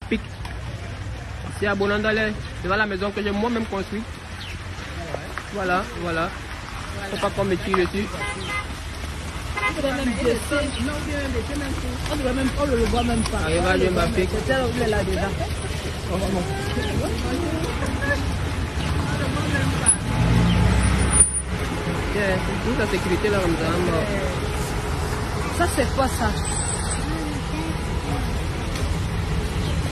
Pic. Ici à Bonandale, devant la maison que j'ai moi-même construite. Voilà, voilà. Faut pas qu'on me tire dessus. On devrait même baisser. Non, on devrait même, on ne le voit même pas. Arrive à Mbappé. C'est elle où elle est là déjà. Toute la sécurité là, comme ça. Ça c'est quoi ça?